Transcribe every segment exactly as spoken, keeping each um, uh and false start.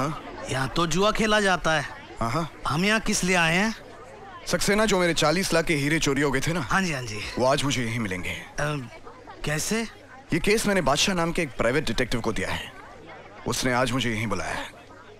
हाँ? यहाँ तो जुआ खेला जाता है। हाँ। हम यहाँ किस लिए आए हैं? सक्सेना, जो मेरे चालीस लाख के हीरे चोरी हो गए थे ना, हाँ जी हाँ जी, वो आज मुझे यहीं मिलेंगे। आ, कैसे? ये केस मैंने बादशाह नाम के एक प्राइवेट डिटेक्टिव को दिया है। उसने आज मुझे यहीं बुलाया है।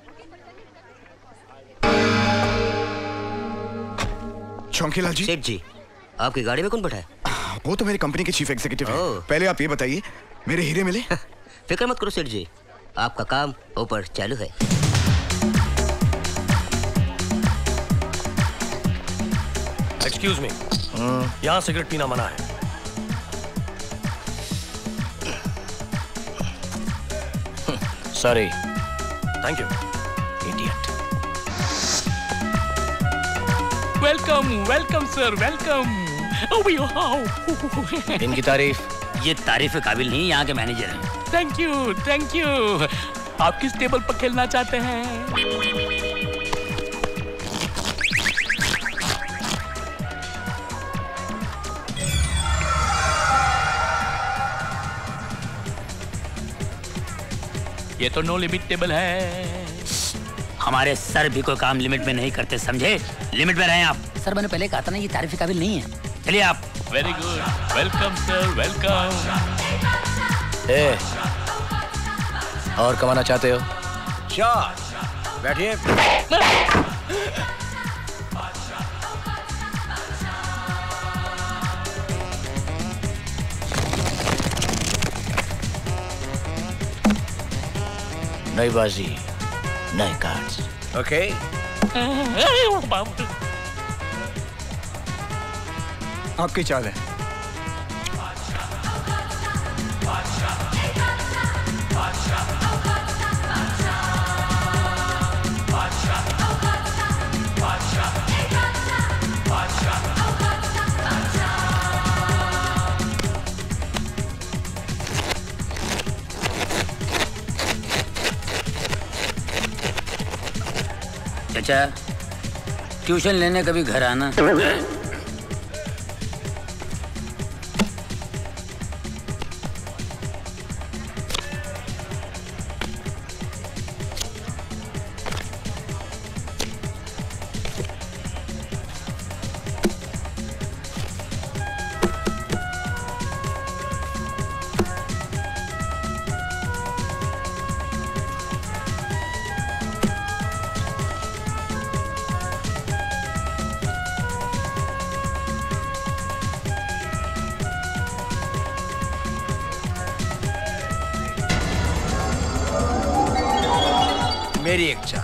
चौकीलाल जी। सेठ जी, आपकी गाड़ी में कौन बैठा है? वो तो मेरी कंपनी के चीफ एग्जीक्यूटिव हैं। पहले आप ये बताइए, मेरे हीरे मिले? फिक्र मत करो सेठ जी, आपका काम ऊपर चालू है। एक्सक्यूज मी, यहाँ सिगरेट पीना मना है। Sorry. Thank you. Idiot. Welcome welcome sir, welcome. इनकी तारीफ? ये तारीफ के काबिल नहीं, यहाँ के मैनेजर हैं। Thank you thank you. आप किस टेबल पर खेलना चाहते हैं? ये तो नो लिमिट टेबल है। हमारे सर भी कोई काम लिमिट में नहीं करते, समझे? लिमिट में रहें आप। सर मैंने पहले कहा था ना, ये तारीफ के काबिल नहीं है। चलिए आप। Very good, welcome sir, welcome. ए, और कमाना चाहते हो? श्योर, बैठिए। नई बाजी, नए कार्ड्स। ओके। आपकी चाल है। चाचा, ट्यूशन लेने कभी घर आना। मेरी एक चाल।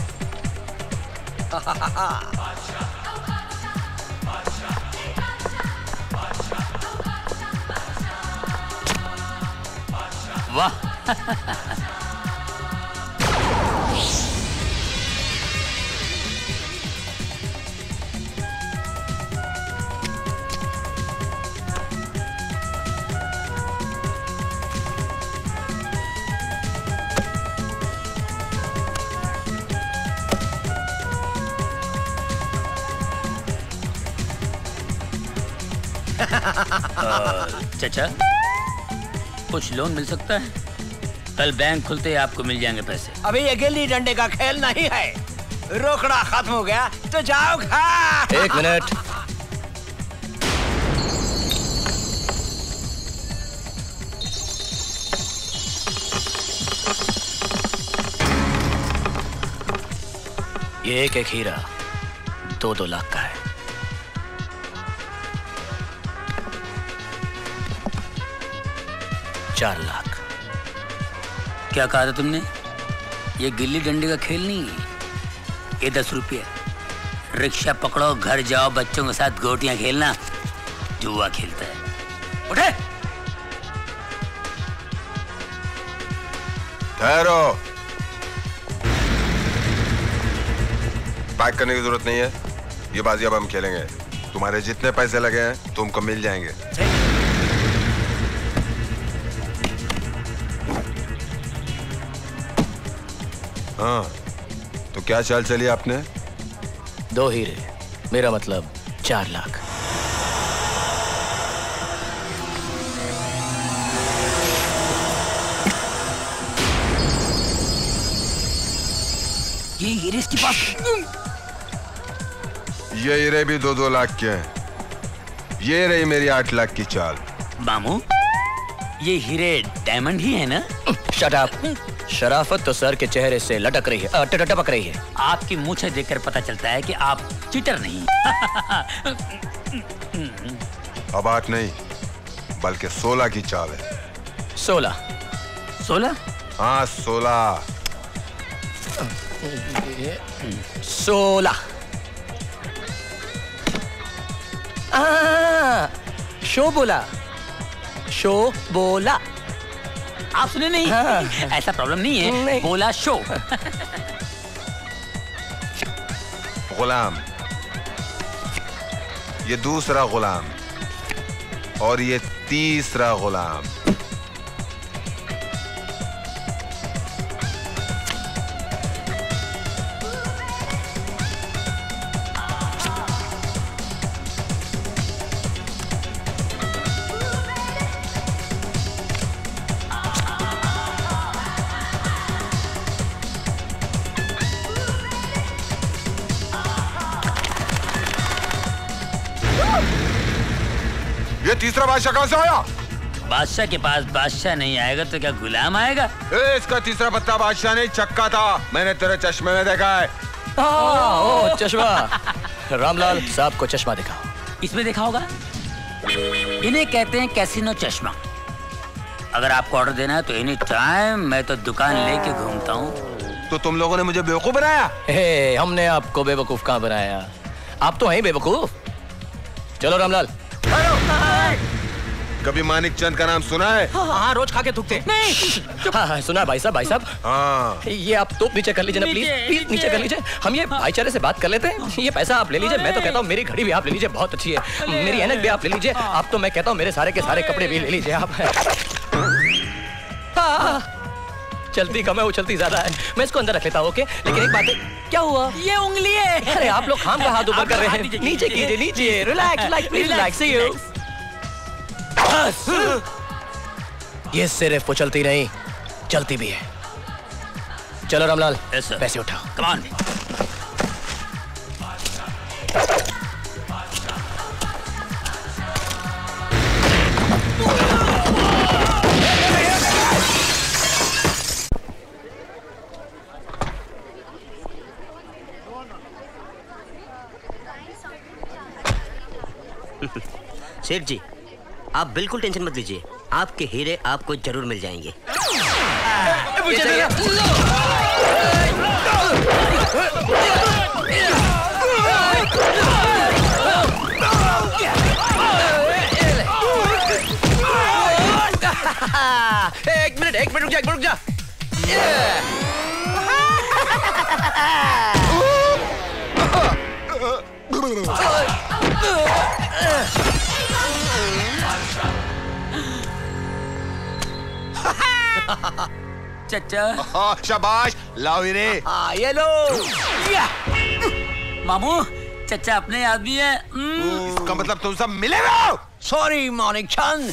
वाह। चाचा, कुछ लोन मिल सकता है? कल बैंक खुलते ही आपको मिल जाएंगे पैसे। अभी ये गिल्ली डंडे का खेल नहीं है। रोकड़ा खत्म हो गया तो जाओ खा। एक मिनट। ये एक एक हीरा दो दो लाख का है। चार लाख। क्या कहा था तुमने? ये गिल्ली डंडे का खेल नहीं है, ये दस रुपये। रिक्शा पकड़ो, घर जाओ, बच्चों के साथ गोटियां खेलना, जुआ खेलता है। उठे। ठहरो। पैक करने की जरूरत नहीं है, ये बाजी अब हम खेलेंगे। तुम्हारे जितने पैसे लगे हैं तुमको मिल जाएंगे। हाँ, तो क्या चाल चली आपने? दो हीरे, मेरा मतलब चार लाख। ये हीरे इसके पास। ये हीरे भी दो दो लाख के हैं। ये रही मेरी आठ लाख की चाल। मामू, ये हीरे डायमंड ही है ना? Shut up. शराफत तो सर के चेहरे से लटक रही है, टपक रही है। आपकी मूछें देखकर पता चलता है कि आप चीटर नहीं। अब आठ नहीं, बल्कि सोलह की चाल है। सोलह? सोलह? हाँ सोलह। सोलह। शो बोला, शो बोला। आप सुने नहीं? हाँ। ऐसा प्रॉब्लम नहीं है, नहीं। बोला शो। गुलाम, ये दूसरा गुलाम और ये तीसरा गुलाम। ये तीसरा बादशाह कहां से आया? बादशाह के पास बादशाह नहीं आएगा तो क्या गुलाम आएगा? ए, इसका तीसरा पत्ता बादशाह नहीं चक्का था। मैंने तेरे चश्मे में देखा है। हाँ, ओ चश्मा। रामलाल साहब को चश्मा दिखाओ। इसमें देखा होगा। इन्हें कहते हैं कैसीनो चश्मा। अगर आपको ऑर्डर देना है तो एनी टाइम मैं तो दुकान लेके घूमता हूँ। तो तुम लोगों ने मुझे बेवकूफ बनाया? हे, हमने आपको बेवकूफ कहाँ बनाया? आप तो हैं बेवकूफ। चलो रामलाल। कभी मानिक चंद का नाम सुना है? हाँ, रोज खा के थूकते। हाँ, हाँ, सुना भाई साहब, भाई साहब। हाँ। ये आप तो नीचे कर लीजिए ना प्लीज, प्लीज नीचे कर लीजिए। हम ये भाईचारे से बात कर लेते हैं। ये पैसा आप ले लीजिए। मैं तो कहता हूँ मेरी घड़ी भी आप ले लीजिए, बहुत अच्छी है। मेरी ऐनक भी आप ले लीजिए। आप तो मैं कहता हूँ मेरे सारे के सारे कपड़े भी ले लीजिए आप। चलती कम है, उछलती ज्यादा है। मैं इसको अंदर रख लेता हूँ, ओके? लेकिन एक बात है, क्या हुआ? ये उंगली है। अरे आप लोग खाम का हाथ ऊपर कर रहे हैं। नीचे कीजिए, नीचे। Relax, relax, please relax. यू ये सिर्फ उछलती नहीं, चलती भी है। चलो रामलाल, yes, पैसे उठाओ। Come on. सेठ जी, आप बिल्कुल टेंशन मत लीजिए। आपके हीरे आपको जरूर मिल जाएंगे। एक मिनट, एक मिनट रुक जा, एक मिनट रुक जा। चचा। हाँ, शाबाश, लाओ हीरे। हाँ, ये लो। मामू, चचा अपने आदमी है। इसका मतलब तुम सब मिले हो? सॉरी मानिक चंद।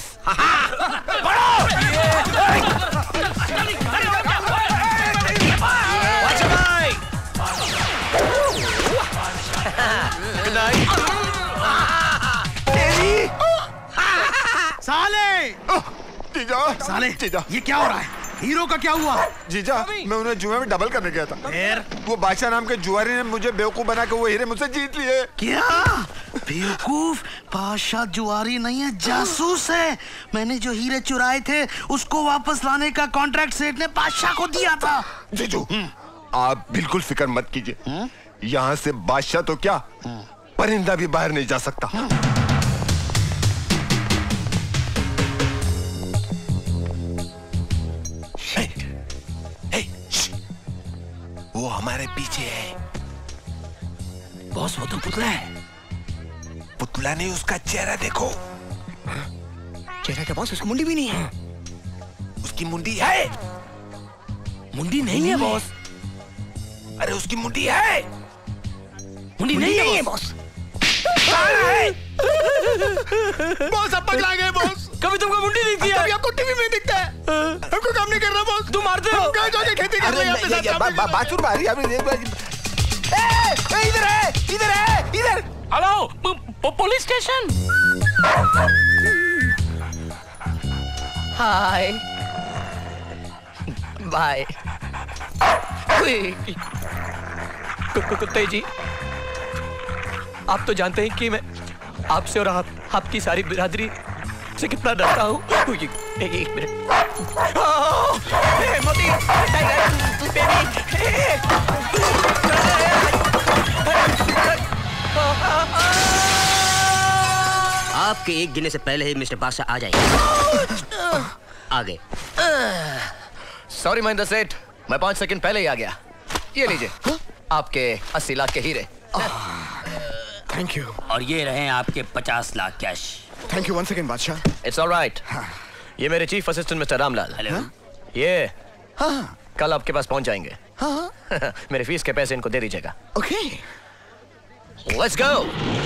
साले जीजा, साले जीजा, ये क्या हो रहा है? हीरो का क्या हुआ? जीजा, मैं उन्हें जुए में डबल करने गया था। फिर वो बादशाह नाम के जुआरी ने मुझे बेवकूफ बना के वो हीरे मुझसे जीत लिए। क्या? बेवकूफ? बादशाह जुआरी नहीं है, जासूस है। मैंने जो हीरे चुराए थे उसको वापस लाने का कॉन्ट्रैक्ट सेठ ने बादशाह को दिया था। जीजू, आप बिल्कुल फिक्र मत कीजिए। यहाँ से बादशाह तो क्या, परिंदा भी बाहर नहीं जा सकता। वो हमारे पीछे है। बॉस, वो तो पुतला है। पुतला नहीं, उसका चेहरा देखो। चेहरा क्या बॉस? उसकी मुंडी भी नहीं है। उसकी मुंडी है। मुंडी नहीं है बॉस। अरे उसकी मुंडी है। मुंडी नहीं है बॉस। बॉस, अब पगला गए बॉस। कभी तुमको मुंडी दिखती है? कभी आपको टीवी में दिखता है। हमको काम नहीं कर रहा बॉस। तू मार दे। हम कहाँ जाके खेती कर रहे हैं अपने साथ काम नहीं कर रहा। बात सुन मारी अभी। ए, इधर है, इधर है, इधर। Hello, police station. Hi bye. कुत्ते जी, आप तो जानते हैं कि मैं आपसे और आप आपकी सारी बिरादरी से कितना डरता हूँ। एक मिनट। मोती, आपके एक गिने से पहले ही मिस्टर बादशाह आ जाएंगे। आगे। सॉरी महेंद्र सेठ, मैं पांच सेकंड पहले ही आ गया। ये लीजिए आपके अस्सी लाख के हीरे। Thank you. और ये रहे आपके पचास lakh cash. Thank you one second बादशाह। It's alright. ये मेरे chief assistant mister Ramlal. Hello. ये हाँ कल आपके पास पहुंच जाएंगे। हाँ मेरे फीस के पैसे इनको दे दीजिएगा। ओके। Let's go.